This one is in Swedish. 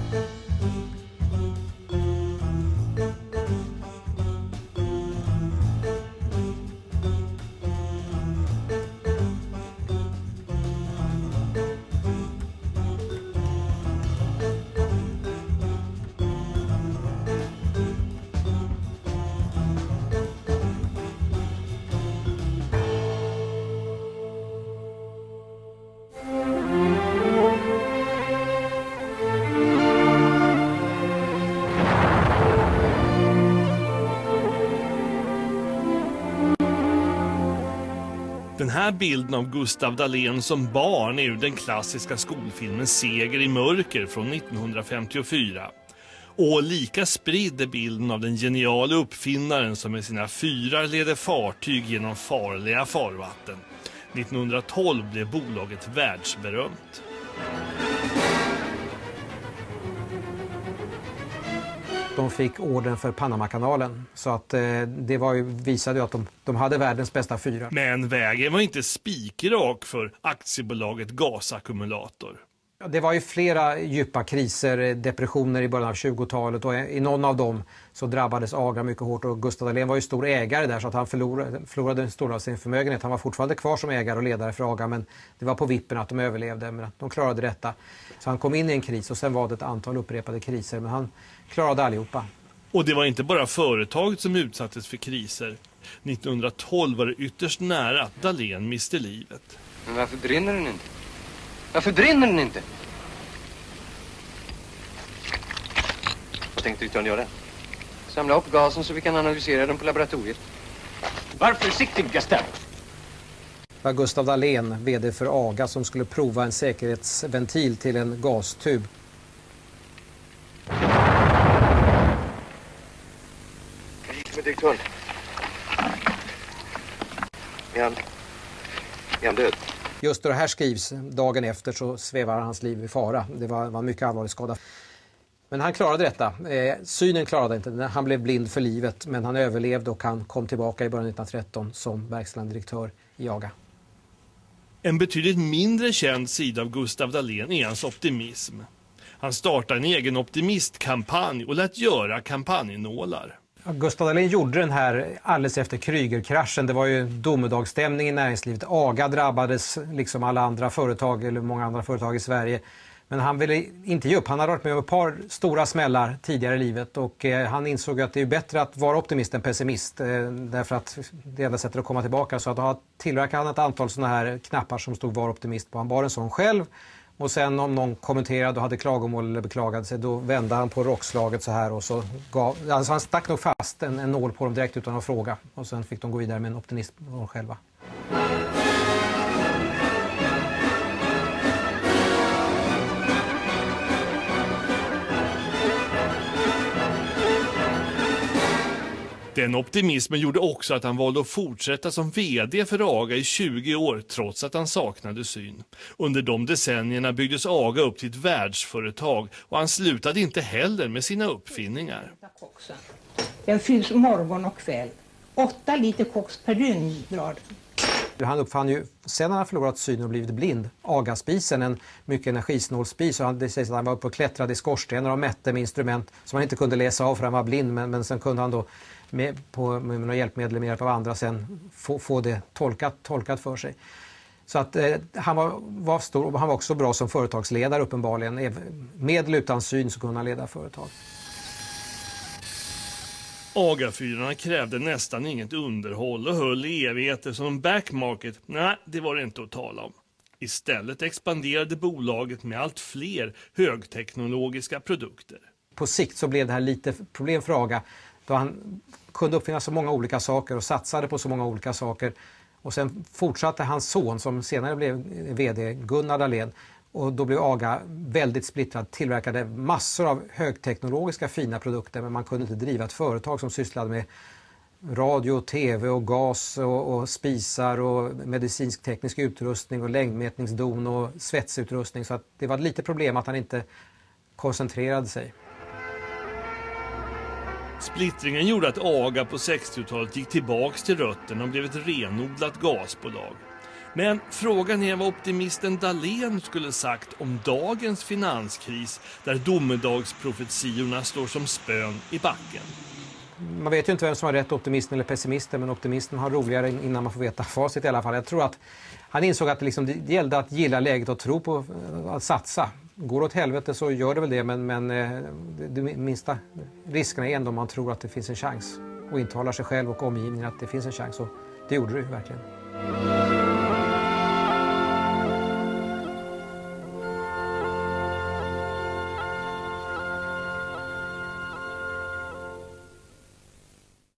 Den här bilden av Gustav Dalén som barn är ur den klassiska skolfilmen Seger i mörker från 1954. Och lika spridd är bilden av den geniala uppfinnaren som med sina fyrar leder fartyg genom farliga farvatten. 1912 blev bolaget världsberömt. De fick orden för Panamakanalen, så att det visade ju att de hade världens bästa fyrar. Men vägen var inte spikrak för aktiebolaget Gasackumulator. Det var ju flera djupa kriser, depressioner i början av 20-talet, och i någon av dem så drabbades Agra mycket hårt, och Gustav Dalén var ju stor ägare där, så att han förlorade en stor av sin förmögenhet. Han var fortfarande kvar som ägare och ledare för Agra, men det var på vippen att de överlevde, men att de klarade detta. Så han kom in i en kris och sen var det ett antal upprepade kriser, men han klarade allihopa. Och det var inte bara företaget som utsattes för kriser. 1912 var det ytterst nära att Dalén miste livet. Men varför brinner den inte? Varför brinner den inte? Vad tänkte direktören göra? Samla upp gasen så vi kan analysera den på laboratoriet. Var försiktig, Gustav! Det var Gustav Dalén, vd för AGA, som skulle prova en säkerhetsventil till en gastub. Jag gick med direktören. Är han död? Just då det här skrivs, dagen efter, så svävar hans liv i fara. Det var en mycket allvarlig skada. Men han klarade detta. Synen klarade inte. Han blev blind för livet, men han överlevde och han kom tillbaka i början av 1913 som verkställande direktör i AGA. En betydligt mindre känd sida av Gustav Dalén är hans optimism. Han startade en egen optimistkampanj och lät göra kampanjnålar. Gustav Dalén gjorde den här alldeles efter Krügerkraschen. Det var ju domedagsstämning i näringslivet. AGA drabbades liksom alla andra företag, eller många andra företag i Sverige. Men han ville inte ge upp. Han hade varit med om ett par stora smällar tidigare i livet, och han insåg att det är bättre att vara optimist än pessimist, därför att det enda sättet att komma tillbaka. Så att tillverkade han ett antal sådana här knappar som stod var optimist på. Han bar en sån själv, och sen om någon kommenterade och hade klagomål eller beklagade sig, då vände han på rockslaget så här och så alltså han stack nog fast en nål på dem direkt utan att fråga, och sen fick de gå vidare med en optimism själva. Den optimismen gjorde också att han valde att fortsätta som vd för AGA i 20 år trots att han saknade syn. Under de decennierna byggdes AGA upp till ett världsföretag, och han slutade inte heller med sina uppfinningar. Den fylls morgon och kväll. 8 liter koks per dygn drar den. Han uppfann ju, sen han förlorat synen och blivit blind, AGA-spisen, en mycket energisnål spis. Och det sägs att han var uppe och klättrade i skorstenar och mätte med instrument som han inte kunde läsa av för han var blind, men sen kunde han då med några hjälpmedel med hjälp av andra sen få det tolkat för sig. Så att han var stor, och han var också bra som företagsledare uppenbarligen. Med eller utan syn så kunde han leda företag. AGA-fyrarna krävde nästan inget underhåll och höll i evigheter som en backmarket. Nej, det var det inte att tala om. Istället expanderade bolaget med allt fler högteknologiska produkter. På sikt så blev det här lite problem för AGA, då han kunde uppfinna så många olika saker och satsade på så många olika saker. Och sen fortsatte hans son, som senare blev vd, Gunnar Dalén, och då blev AGA väldigt splittrad, tillverkade massor av högteknologiska fina produkter, men man kunde inte driva ett företag som sysslade med radio, tv och gas och spisar och medicinsk teknisk utrustning och längdmätningsdon och svetsutrustning, så att det var lite problem att han inte koncentrerade sig. Splittringen gjorde att AGA på 60-talet gick tillbaks till rötterna och blev ett renodlat gasbolag. Men frågan är vad optimisten Dahlén skulle sagt om dagens finanskris där domedagsprofetiorna står som spön i backen. Man vet ju inte vem som har rätt, optimisten eller pessimisten, men optimisten har roligare innan man får veta facit i alla fall. Jag tror att han insåg att det gällde att gilla läget och tro på att satsa. Går det åt helvete så gör det väl det, men det minsta riskerna är ändå om man tror att det finns en chans och intalar sig själv och omgivningen att det finns en chans, och det gjorde det verkligen.